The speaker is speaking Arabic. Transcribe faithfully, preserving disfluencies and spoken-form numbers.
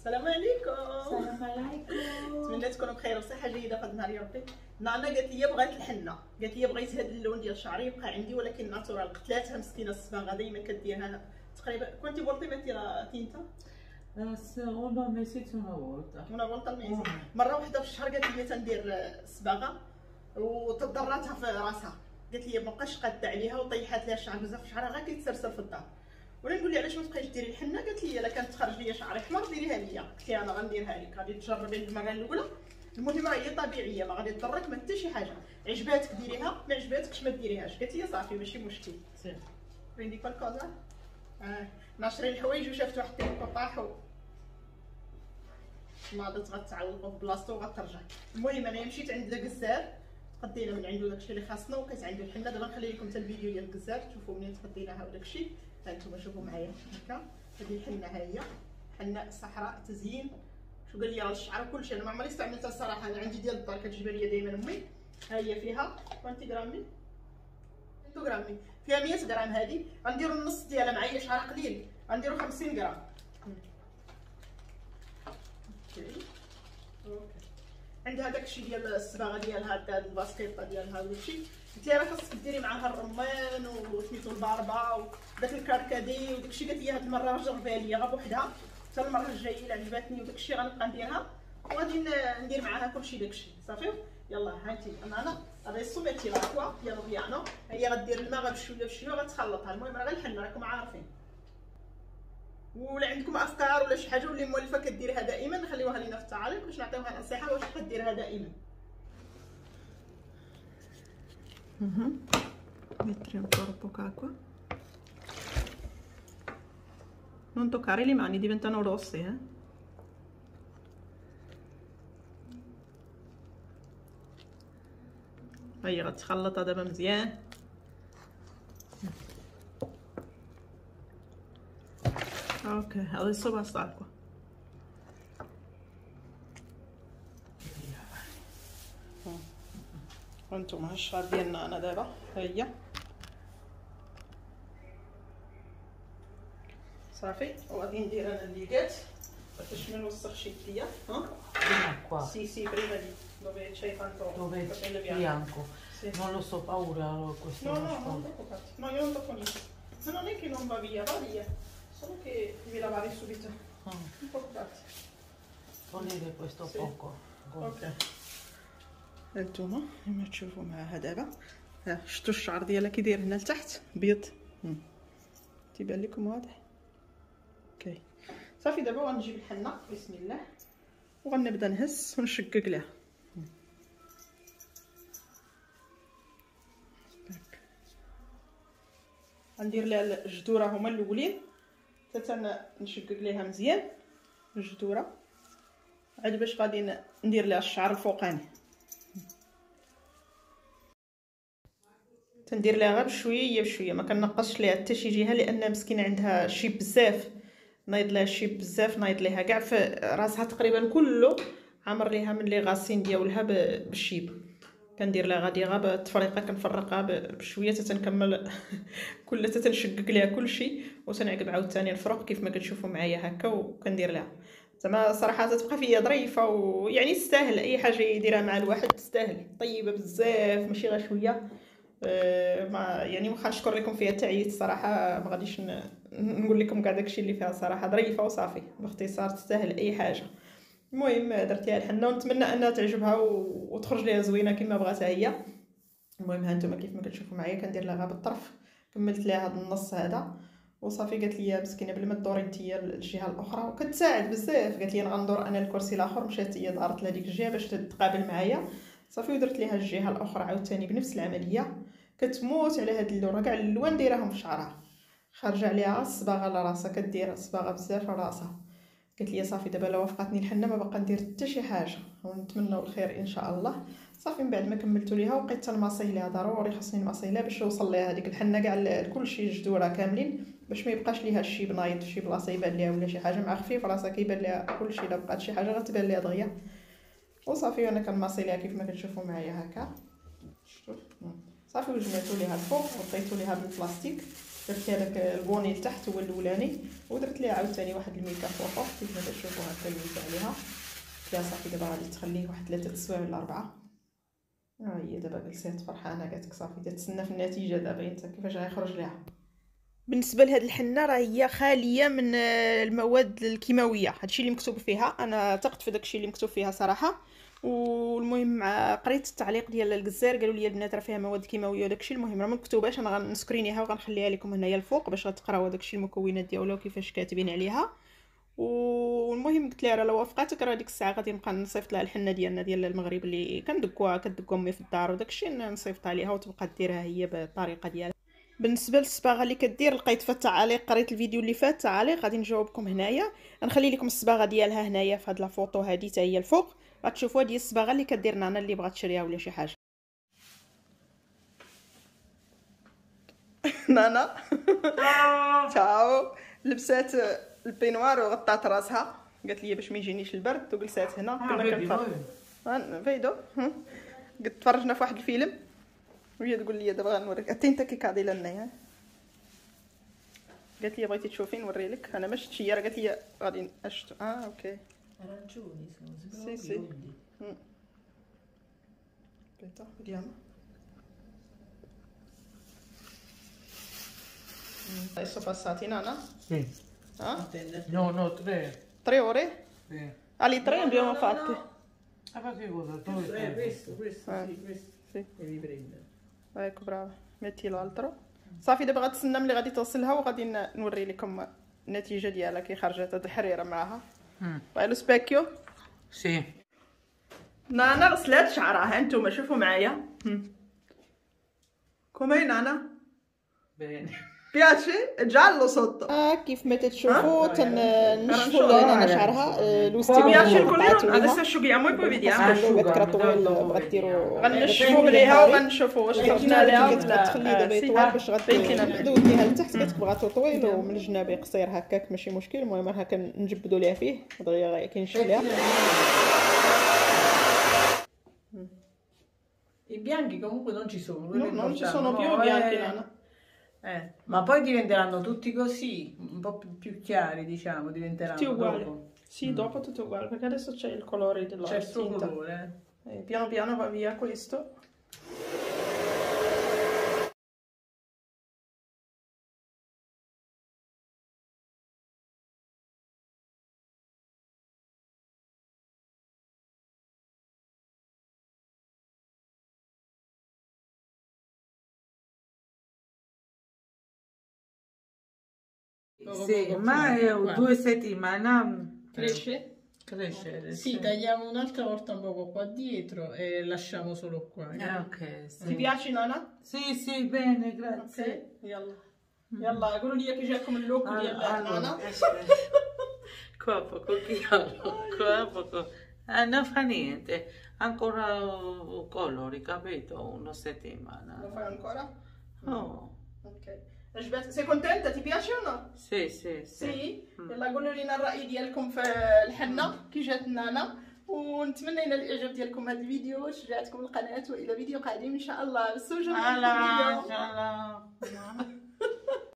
السلام عليكم. السلام عليكم. نتمنى تكونوا بخير وصحه جيده في هذا النهار يا ربي. نانا قالت لي بغات الحنه، قالت لي بغيت هذا اللون ديال شعري يبقى عندي ولكن ناتورال. قتلاتها مسكينه الصباغه ديما كديرها تقريبا. كنتي بولطيمتي راه تينتا una mesita una volta. انا بولطه الميزي مره واحده في الشهر. قالت لي تندير الصباغه وتضراتها في راسها. قالت لي مابقاش قاده عليها وطيحات لها الشعر بزاف في شعرها غير كيتسرسل في الدار. وانا نقول لها علاش ما تبقايش ديري الحنه؟ قالت لي الا كانت تخرج ليا شعري احمر ديريها ليا. قلت لها انا غنديرها لك، غادي تجربي المره الاولى. المهم راه هي طبيعيه ما غادي تضرك ما حتى شي حاجه. عجباتك ديريها، ما عجباتكش ما ديريهاش. قالت لي صافي ماشي مشكل. وين ديك الكوزا اه ناشرين الحوايج وشافت واحد التيكو طاحو ناضت غتعوضو في بلاصتو وغترجع. المهم انا مشيت عند الكزار قدينا من عنده داكشي اللي خاصنا وكانت عنده الحنه. دابا نخلي لكم حتى الفيديو ديال الكزار تشوفوا منين تقديناها وداكشي. ها نتوما شوفوا معايا هكا. هذه الحنه ها هي حنه صحراء تزيين. شو قال لي راه الشعر كلشي. انا ما عمري استعملتها الصراحه، انا عندي ديال الدار كتجيب لي دائما امي. ها هي فيها عشرين غرامي مية غرامي فيها مية غرام. هذه غنديروا النص ديالها معايا شعر قليل غنديروا خمسين غرام. اوكي اوكي. عندها داكشي ديال الصباغه ديالها هاد الباسكيطه ديالها وداكشي. قلت لها راه خاصك ديري معاها الرمان وسميتو الباربا وداك الكركدي وداكشي. قالت لي هاد المره جربيها ليا غير بوحدها حتى المره الجايه الا عجباتني وداكشي غنبقى نديرها وغادي ندير معاها كلشي داكشي صافي. يلا هانتي انا adesso metti l'acqua piano piano. هي غدير الماء غير بشويه بشويه غتخلطها. المهم راه غير الحنه راكم عارفين. ولا عندكم افكار ولا شي حاجه واللي مولفه كديرها دائما خليوها لينا في التعاليق باش نعطيوها نصيحه واش كديرها دائما. اها mettere ancora poca acqua. Non toccare le mani, diventano rosse eh. هي غتخلطها دابا مزيان. اوكي adesso basta acqua. وانتم هالشعر ديالنا انا دابا ها هي صافي. وغادي ندير انا الليغات باش ما نوسخش يديا. ها سي سي prima di dove c'hai tanto dove bianco. Sì. Non lo so, paura questo. No, no, non preoccuparti. No, io non tocco niente. Ma non è che non va via, va via. Solo che devi lavare subito. Ah. Non preoccuparti. Togliere questo sì. poco. Ok. هانتوما كما تشوفوا معاها دابا. ها شفتوا الشعر ديالها كي داير هنا لتحت بيض. تيبان لكم واضح. اوكي صافي. دابا غنجيب الحنه بسم الله وغنبدا نهز ونشقق لها. غندير لها الجذوره هما الاولين حتى نشقق ليها مزيان الجذوره عاد باش غادي ندير لها الشعر الفوقاني. تندير لها غير بشويه بشويه ما كنقصش ليها حتى شي جهه لان مسكينه عندها شيب بزاف. نايض لها شيب بزاف نايض ليها كاع في راسها تقريبا كله عامر ليها من لي غاسين ديالها بالشيب. كندير لها غادي غا بالتفريقه كنفرقها بشويه حتى تنكمل كل حتى تنشقق ليها كلشي وتنعقب عاوتاني الفروق كيف ما كتشوفوا معايا هكا. وكندير لها زعما صراحه تتبقى فيا ظريفه ويعني تستاهل اي حاجه يديرها مع الواحد تستاهل. طيبه بزاف ماشي غير شويه. أه ما يعني واخا نشكر لكم فيها تعييت الصراحه ما غاديش نقول لكم كاع داكشي اللي فيها صراحه ظريفه وصافي باختصار تستاهل اي حاجه. المهم درتيها الحنه ونتمنى انها تعجبها وتخرج ليها زوينه كما بغاتها هي. المهم ها نتوما كيف ما كتشوفوا معايا كندير لها غير بالطرف. كملت ليها هذا النص هذا وصافي. قالت لي مسكينه بلا ما دوري نتيا الجهه الاخرى وكتساعد بزاف. قالت لي انا غندور انا الكرسي الاخر مشات هي دارت لهاديك الجهه باش تتقابل معايا صافي. ودرت ليها الجهه الاخرى عاوتاني بنفس العمليه. كتموت على هاد اللون كاع الالوان دايراهم في شعرها خارجه عليها الصباغه لراسها كدير صباغه بزاف لراسها. قالت لي صافي دابا لو وافقتني الحنه ما باقا ندير حتى شي حاجه ونتمنوا الخير ان شاء الله. صافي من بعد ما كملتو ليها وبقيت تنماصي ليها ضروري خاصني نماصي ليها باش يوصل ليها هذيك الحنه كاع كلشي جذوره كاملين باش ما يبقاش ليها الشي بنايض في شي بلاصه يبان ليها ولا شي حاجه مع خفيف راسها كيبان ليها كلشي. الا بقات شي حاجه غتبان ليها دغيا وصافي. انا كنماصي ليها كيف ما كتشوفوا معايا هكا. شفتوا صافي وجمعتو ليها الفوق وطيتو ليها بالبلاستيك درت هذاك البوني لتحت هو الاولاني، ودرت ليه عاوتاني واحد الميكا فوقو كيف ما تشوفوا هكا الميكا عليها. لا صافي دابا غادي تخليه واحد ثلاثه السوايع ولا اربعه. ها هي دابا جلسات فرحانه قالت لك صافي تتسنى في النتيجه دابا انت كيفاش غيخرج ليها. بالنسبه لهاد الحنه راه هي خاليه من المواد الكيماويه، هادشي اللي مكتوب فيها، انا ثقت في داكشي اللي مكتوب فيها صراحه. والمهم قريت التعليق ديال الجزائر قالوا لي البنات راه فيها مواد كيماويه وداكشي. المهم راه ما مكتوباش، انا غنسكرينيها وغنخليها لكم هنايا الفوق باش تقراو داكشي المكونات ديالها وكيفاش كاتبين عليها. والمهم قلت لها راه لو وافقاتك راه ديك الساعه غادي نبقى نصيفط لها الحنه ديالنا ديال المغرب اللي كندقوها كدق امي في الدار وداكشي، نصيفط عليها وتبقى ديرها هي بالطريقه ديالها. بالنسبه للصباغه اللي كدير لقيت في التعاليق، قريت الفيديو اللي فات تعاليق غادي نجاوبكم هنايا. غنخلي لكم الصباغه ديالها هنايا في هاد لا فوطو هادي حتى هي الفوق، غتشوفوها ديال الصباغه اللي كدير نانا اللي بغات تشريها ولا شي حاجه. نانا تاو لبسات البينوار وغطات راسها، قالت لي باش ما يجينيش البرد وجلسات هنا. كنا كنتفرج فيديو قلت تفرجنا في واحد الفيلم وهي تقول لي دابا غنوريك حتى انت كي كاضي لنا. قالت لي بغيتي تشوفي نوري لك، انا ما شفتش هي، قالت لي غادي اشتو. اه اوكي سي سي بيتا ديالنا adesso passati nana? Sì. Ah? No, no, tre. Tre ore? Sì. Ah, li tre abbiamo fatti. Ah, ma che cosa? Tu Eh, questo, questo, Eh. sì, questo. Sì. Devi prendere. ecco brava. metti l'altro. صافي دابا غتسنى ملي غادي توصلها وغادي نوري لكم النتيجه ديالها كي خرجت. هاد الحريره معاها وعلى سباكيو. Sì. نانا غسلات شعرها، انتم شوفوا معايا. كومي نانا Bene. piace giallo sotto. اه كيف ما تشوفوا تنشفوا لنا شعرها لوستي piace il colore. adesso asciughiamo e poi vediamo. بكره طويل بغات ديروا غنشفوا عليها وغنشوفوا واش خرجنا ليها ولا تخلي دابا طوال باش غتدوزيها لتحت. كتبغاتو طويل ومن الجناب قصير هكاك ماشي مشكل. المهم راه كنجبدوا ليها فيه دغيا كينشف ليها. I bianchi comunque non ci sono. No, non ci sono più i bianchi, Nana. Eh, ma poi diventeranno tutti così, un po' più, più chiari, diciamo, diventeranno Tutti uguali. dopo. Sì, dopo tutto uguale, perché adesso c'è il colore della C'è il suo tinta. colore. Eh, piano piano va via questo. Sì, ma è due settimane Cresce? cresce. Sì, tagliamo un'altra volta un poco qua dietro e lasciamo solo qua. Eh, ok, Ti sì. piace Nana? Sì, sì, bene, grazie. Ok, يلا يلا قولوا لي كي جاكم اللوك ديال نانا. Qua poco chiaro, qua poco. Eh, non fa niente, ancora colori, capito? Una settimana. Lo fai ancora? Oh, Ok. عجبتك؟ sei contenta? ti piace o no? sì, sì, sì. سي يلا قولوا لنا الراي ديالكم في الحنه كي جات نانا، ونتمنى ينال الاعجاب ديالكم هذا الفيديو وشجعتكم القناه. والى فيديو قادم ان شاء الله. بالسوجه Alla, alla.